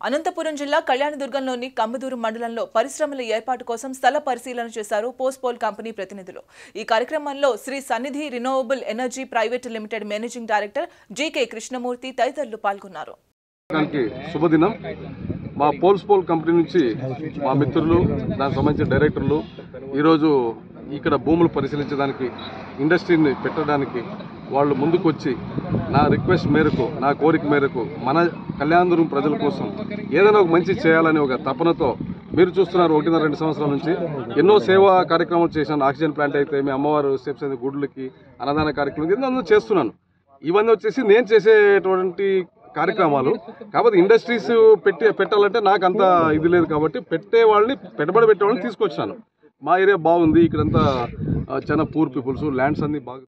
అనంతపురం జిల్లా కళ్యాణదుర్గంలోని కమ్మదూరు మండలంలో పరిశ్రమల ఏర్పాటు కోసం స్థల పరిశీలన చేశారు పోస్పోల్ కంపెనీ ప్రతినిధులు. ఈ కార్యక్రమంలో Shri Sannidhi renewable energy private limited managing director GK Krishnamurthy తదితరులు పాల్గొన్నారు. శుభదినం. మా పోల్స్పోల్ కంపెనీ నుంచి మా మిత్రులు, దానికి సంబంధించిన డైరెక్టర్లు ఈరోజు ఇక్కడ భూములు పరిశీలించడానికి, ఇండస్ట్రీని పెట్టడానికి వాళ్ళు ముందుకు వచ్చి నా రిక్వెస్ట్ మేరకు, నా కోరిక మేరకు మన కళ్యాణదుర్గం ప్రజల కోసం ఏదైనా ఒక మంచి చేయాలని ఒక తపనతో మీరు చూస్తున్నారు. 1.5-2 సంవత్సరాల నుంచి ఎన్నో సేవా కార్యక్రమాలు చేశాను. ఆక్సిజన్ ప్లాంట్ అయితే, మీ అమ్మవారు స్టెప్స్ అయితే, గుడ్లకి అన్నదాన కార్యక్రమం ఎన్నో చేస్తున్నాను. ఇవన్నీ వచ్చేసి నేను చేసేటువంటి కార్యక్రమాలు. కాకపోతే ఇండస్ట్రీస్ పెట్టాలంటే నాకు అంత ఇది లేదు కాబట్టి పెట్టుబడి పెట్టే వాళ్ళని తీసుకొచ్చాను. మా ఏరియా బాగుంది, ఇక్కడంతా చాలా పూర్ పీపుల్స్, ల్యాండ్స్ అన్ని బాగా